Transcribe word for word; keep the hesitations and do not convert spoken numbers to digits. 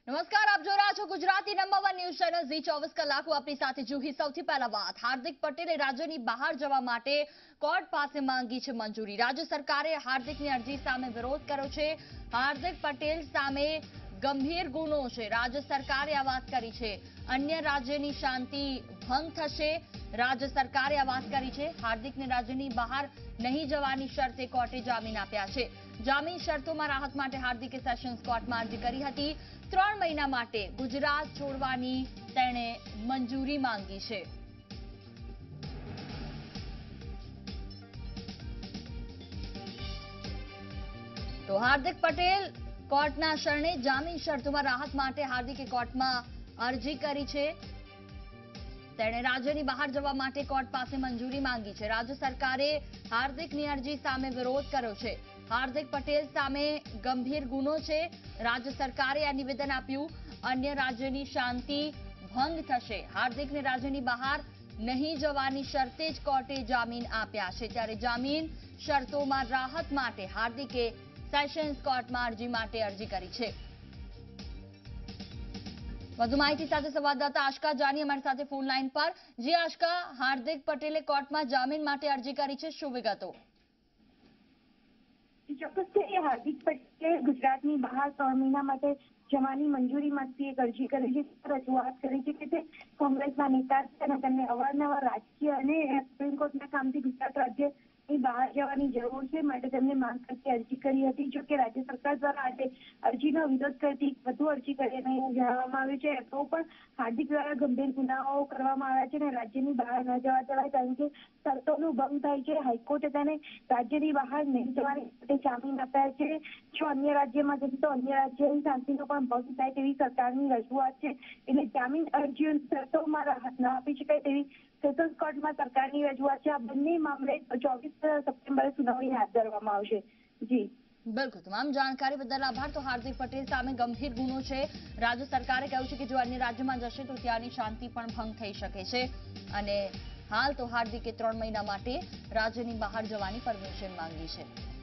નમસ્કાર, આપ જોઈ રહ્યા છો Gujarati number one news channel Zee ચોવીસ કલાક. આપણી સાથે જુહી. સૌથી પહેલા વાત, હાર્દિક પટેલે રાજ્યની બહાર જવા માટે કોર્ટ પાસે માંગી છે મંજૂરી. રાજ્ય સરકારે હાર્દિકની અરજી સામે વિરોધ કર્યો છે. હાર્દિક પટેલ સામે ગંભીર ગુનો છે. રાજ્ય સરકારે આ વાત કરી છે. અન્ય રાજ્યની શાંતિ ભંગ થશે. રાજ્ય સરકારે આ વાત કરી છે. હાર્દિકને રાજ્યની બહાર નહીં જવાની શરતે કોર્ટે જામીન આપ્યા છે. જામીન શરતોમાં રાહત માટે હાર્દિકે સેશન્સ કોર્ટમાં અરજી કરી હતી. ત્રણ મહિના માટે ગુજરાત છોડવાની તેણે મંજૂરી માંગી છે. તો હાર્દિક પટેલ કોર્ટના શરણે જામીન શરતોમાં રાહત માટે હાર્દિકે કોર્ટમાં અરજી કરી છે. તેણે રાજ્યની બહાર જવા માટે કોર્ટ પાસે મંજૂરી માંગી છે. રાજ્ય સરકારે હાર્દિકની અરજી સામે વિરોધ કર્યો છે. હાર્દિક પટેલ સામે ગંભીર ગુનો છે. રાજ્ય સરકારે આ નિવેદન આપ્યું. અન્ય રાજ્યની શાંતિ ભંગ થશે. હાર્દિકને રાજ્યની બહાર નહીં જવાની શરતે જ કોર્ટે જામીન આપ્યા છે. ત્યારે જામીન શરતોમાં રાહત માટે હાર્દિકે સેશન્સ કોર્ટમાં અરજી માટે અરજી કરી છે. વધુ માહિતી સાથે સંવાદદાતા આશકા જાની અમારી સાથે ફોન લાઈન પર. જી આશકા, હાર્દિક પટેલે કોર્ટમાં જામીન માટે અરજી કરી છે, શું વિગતો? ચોક્કસ હાર્દિક પટેલે ગુજરાતની બહાર ત્રણ મહિના માટે જવાની મંજૂરી માંગતી એક અરજી કરી છે. રજૂઆત કરી છે કે તે કોંગ્રેસના નેતા છે અને તેમને અવારનવાર રાજકીય અને સુપ્રીમ કોર્ટના કામથી ગુજરાત રાજ્યની બહાર જવાની જરૂર છે, માટે તેમને માંગ કરતી અરજી કરી હતી. જો કે રાજ્ય સરકાર દ્વારા આજે અરજીનો વિરોધ કરતી વધુ અરજી કરીને જણાવવામાં આવ્યું છે. તો પણ હાર્દિક દ્વારા ગંભીર ગુનાઓ કરવામાં આવ્યા છે અને રાજ્યની બહાર ન જવા દેવાય, કારણ કે શરતોનું ભંગ થાય છે. હાઈકોર્ટે તેને રાજ્યની બહાર નહીં જવાની જામીન આપ્યા છે. જો અન્ય રાજ્યમાં જશે તો અન્ય રાજ્યની શાંતિનો પણ ભંગ થાય તેવી સરકારની રજૂઆત છે. એટલે જામીન અરજીઓ શરતોમાં રાહત ન આપી શકાય તેવી સેશન્સ કોર્ટમાં સરકારની રજૂઆત છે. આ બંને મામલે ચોવીસ સપ્ટેમ્બરે સુનાવણી હાથ ધરવામાં આવશે. જી બિલકુલ, તમામ જાણકારી બદલ આભાર. તો હાર્દિક પટેલ સામે ગંભીર ગુનો છે. રાજ્ય સરકારે કહ્યું છે કે જો અન્ય રાજ્યમાં જશે તો ત્યાંની શાંતિ પણ ભંગ થઈ શકે છે. અને હાલ તો હાર્દિકે ત્રણ મહિના માટે રાજ્યની બહાર જવાની પરમિશન માંગી છે.